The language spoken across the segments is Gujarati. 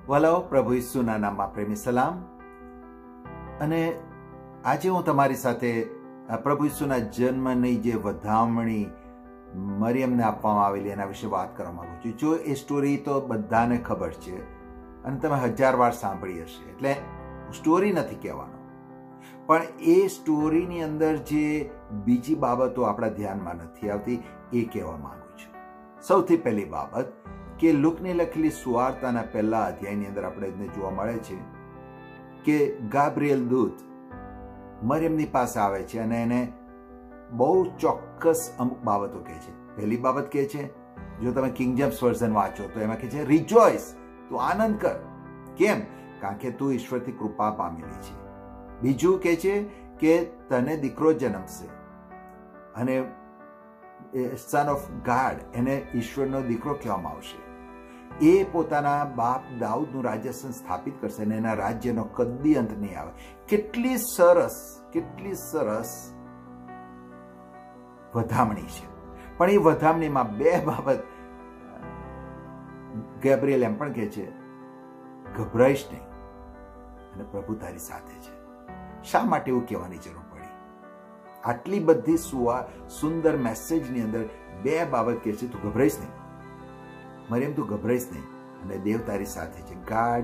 વાલાઓ, પ્રભુ ઈસુના નામમાં પ્રેમી સલામ. અને આજે હું તમારી સાથે પ્રભુ ઈસુના જન્મની જે વધામણી મરિયમને આપવામાં આવેલી એના વિશે વાત કરવા માંગુ છું. જો એ સ્ટોરી તો બધાને ખબર છે અને તમે 1000 વાર સાંભળી હશે, એટલે સ્ટોરી નથી કહેવાનો, પણ એ સ્ટોરીની અંદર જે બીજી બાબતો આપણા ધ્યાનમાં નથી આવતી એ કહેવા માંગુ છું. સૌથી પહેલી બાબત કે લુકની લખેલી સુવાર્તાના પહેલા અધ્યાયની અંદર આપણે જોવા મળે છે કે ગાબ્રિએલ દૂત મરિયમની પાસે આવે છે અને એને બહુ ચોક્કસ અમુક બાબતો કહે છે. પહેલી બાબત કહે છે, જો તમે કિંગ જેમ્સ વર્ઝન વાંચો તો એમાં કહે છે રિજોઇસ, તું આનંદ કર. કેમ? કારણ કે તું ઈશ્વરથી કૃપા પામેલી છે. બીજું કહે છે કે તને દીકરો જન્મશે અને સન ઓફ ગાડ, એને ઈશ્વરનો દીકરો કહેવામાં આવશે. એ પોતાના બાપ દાઉદનું રાજ્ય સ્થાપિત કરશે અને એના રાજ્યનો કદી અંત નહીં આવે. કેટલી સરસ વધામણી છે. પણ એ વધામણીમાં બે બાબત ગેબ્રિએલ એમ પણ કહે છે, ગભરાઈશ નહીં અને પ્રભુ તારી સાથે છે. શા માટે એવું કહેવાની જરૂર પડી? આટલી બધી સુંદર મેસેજની અંદર બે બાબત કહે છે, તું ગભરાઈશ નહીં મરિયમ, તું ગભરાઈશ નહીં અને દેવ તારી સાથે છે. God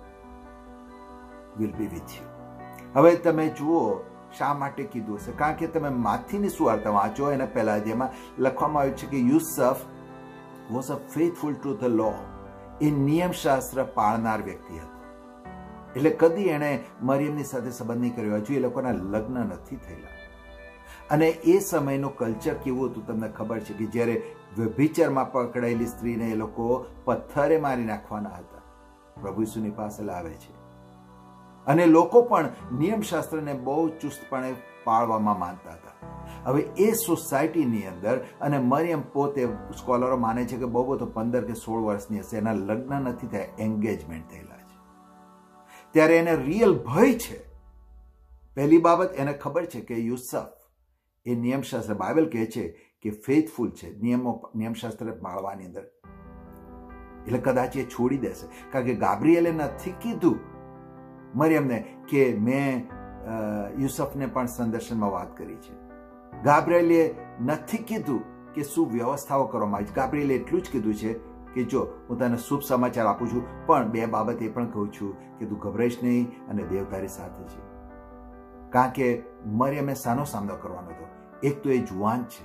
will be with you. હવે તમે જુઓ શા માટે કીધું હશે. કારણ કે તમે માથીની સુવાર્તા વાંચો, એના પહેલા અધ્યાયમાં લખવામાં આવ્યું છે કે Yusuf was a faithful to the law. એ નિયમશાસ્ત્ર પાળનાર વ્યક્તિ હતો. એટલે કદી એણે મરિયમની સાથે સંબંધ નહીં કર્યો. હજુ એ લોકોના લગ્ન નથી થયેલા. અને એ સમયનું કલ્ચર કેવું હતું તમને ખબર છે કે જ્યારે વ્યભિચારમાં પકડાયેલી સ્ત્રીને એ લોકો પથ્થરે મારી નાખવાના હતા. પ્રભુ ઈસુની પાસે લાવે છે અને લોકો પણ નિયમશાસ્ત્રને બહુ ચુસ્તપણે પાળવામાં માનતા હતા. હવે એ સોસાયટીની અંદર અને મરિયમ પોતે, સ્કોલરો માને છે કે બહુ તો 15 કે 16 વર્ષની હશે, એના લગ્ન નથી થયા, એન્ગેજમેન્ટ થયેલા છે. ત્યારે એને રિયલ ભય છે. પહેલી બાબત, એને ખબર છે કે યુસફ એ નિયમશાસ્ત્ર, બાઇબલ કહે છે કે ફેથફુલ છે નિયમશાસ્ત્ર પાળવાની અંદર, એટલે કદાચ એ છોડી દેશે. કારણ કે ગાબ્રિએલે નથી કીધું મરિયમને કે મેં યુસફને પણ સંદર્શનમાં વાત કરી છે. ગાબ્રિએલે નથી કીધું કે શું વ્યવસ્થાઓ કરવામાં આવી છે. ગાબ્રિએલે એટલું જ કીધું છે કે જો હું તને શુભ સમાચાર આપું છું, પણ બે બાબત એ પણ કહું છું કે તું ગભરાઈશ નહીં અને દેવ તારી સાથે છે. કારણ કે મરિયમે શાનો સામનો કરવાનો હતો? એક તો એ જુવાન છે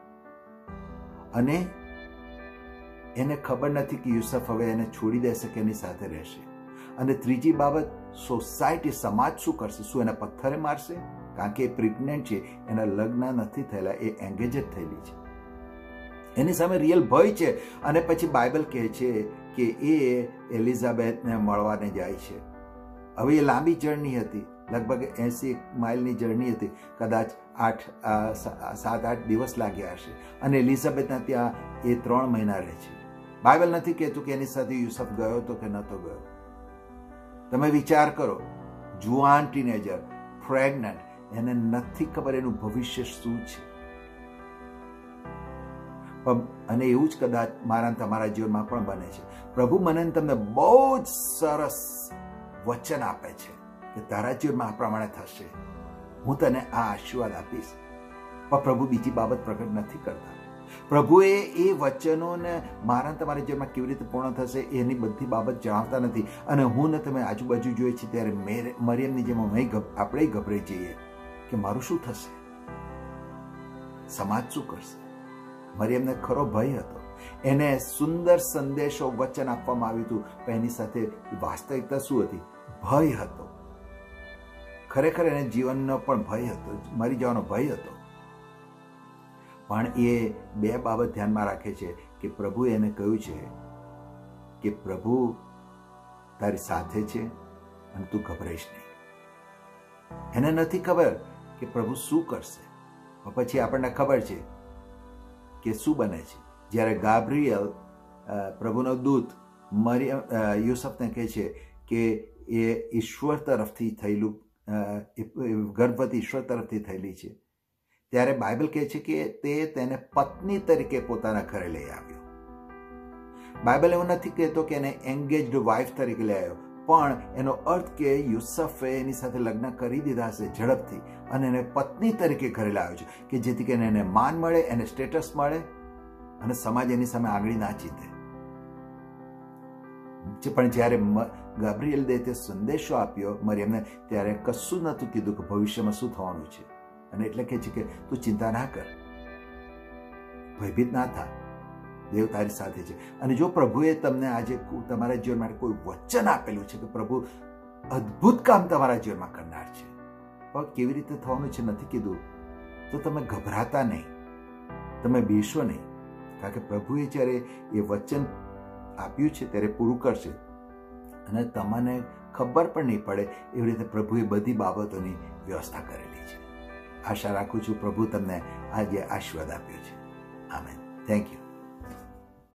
અને એને ખબર નથી કે યુસફ હવે એને છોડી દેશે કે એની સાથે રહેશે. અને ત્રીજી બાબત, સોસાયટી, સમાજ શું કરશે? શું એને પથ્થરે મારશે? કારણ કે એ પ્રેગ્નન્ટ છે, એના લગ્ન નથી થયેલા, એ એંગેજ જ થયેલી છે. એની સામે રિયલ ભય છે. અને પછી બાઇબલ કહે છે કે એ એલિઝાબેથને મળવાને જાય છે. હવે એ લાંબી જર્ની હતી, લગભગ 80 માઇલની જર્ની હતી, કદાચ 7-8 દિવસ લાગ્યા હશે. અને એલિઝાબેથના ત્યાં એ 3 મહિના રહે છે. બાઇબલ નથી કહેતું કે એની સાથે યુસફ ગયો હતો કે નહોતો ગયો. તમે વિચાર કરો, જુવાન ટીનેજર, પ્રેગ્નન્ટ, એને નથી ખબર એનું ભવિષ્ય શું છે. અને એવું જ કદાચ મારા તમારા જીવનમાં પણ બને છે. પ્રભુ મને તમને બહુ જ સરસ વચન આપે છે કે તારા જીવનમાં આ પ્રમાણે થશે, હું તને આ આશીર્વાદ આપીશ. પણ પ્રભુ બીજી બાબત પ્રગટ નથી કરતા. પ્રભુએ એ વચનોને મારા તમારા જીવનમાં કેવી રીતે પૂર્ણ થશે એની બધી બાબત જણાવતા નથી. અને હું ને તમે આજુબાજુ જોઈએ છીએ ત્યારે મરિયમની જેમ આપણે ગભરાઈ જઈએ કે મારું શું થશે, સમાજ શું કરશે. મરિયમને ખરો ભય હતો. એને સુંદર સંદેશો, વચન આપવામાં આવ્યું હતું, પણ એની સાથે વાસ્તવિકતા શું હતી? ભય હતો. ખરેખર એને જીવનનો પણ ભય હતો, મરી જવાનો ભય હતો. પણ એ બે બાબત ધ્યાનમાં રાખે છે કે પ્રભુએ એને કહ્યું છે કે પ્રભુ તારી સાથે છે અને તું ગભરાઈશ નહીં. એને નથી ખબર કે પ્રભુ શું કરશે, પણ પછી આપણને ખબર છે કે શું બને છે. જ્યારે ગાબ્રિએલ, પ્રભુનો દૂત, યુસફને કહે છે કે એ ઈશ્વર તરફથી થયેલું, ગર્ભવતી ઈશ્વર તરફથી થયેલી છે, ત્યારે બાઇબલ કહે છે કે તે તેને પત્ની તરીકે પોતાના ઘરે લઈ આવ્યો. બાઇબલ એવું નથી કહેતો કે એને એન્ગેજડ વાઇફ તરીકે લઈ આવ્યો, પણ એનો અર્થ કે યુસુફે એની સાથે લગ્ન કરી દીધા હશે ઝડપથી અને એને પત્ની તરીકે ઘરે લાવ્યો છે કે જેથી કરીને એને માન મળે, એને સ્ટેટસ મળે અને સમાજ એની સામે આંગળી ના ચીંધે. પણ જ્યારે ગબ્રિએલ દે સંદેશો આપ્યો મરિયમને, ત્યારે કશું નહોતું કીધું કે ભવિષ્યમાં શું થવાનું છે. અને એટલે કહે છે કે તું ચિંતા ના કર, ભયભીત ના થા, દેવ તારી સાથે છે. અને જો પ્રભુએ તમને આજે તમારા જીવન માટે કોઈ વચન આપેલું છે કે પ્રભુ અદ્ભુત કામ તમારા જીવનમાં કરનાર છે, પણ કેવી રીતે થવાનું છે નથી કીધું, તો તમે ગભરાતા નહીં, તમે બીશો નહીં, કારણ કે પ્રભુએ જ્યારે એ વચન આપ્યું છે ત્યારે પૂરું કરશે અને તમને ખબર પણ નહીં પડે એવી રીતે પ્રભુએ બધી બાબતોની વ્યવસ્થા કરેલી છે. આશા રાખું છું પ્રભુ તમને આજે આશીર્વાદ આપ્યો છે. આમેન. Thank you.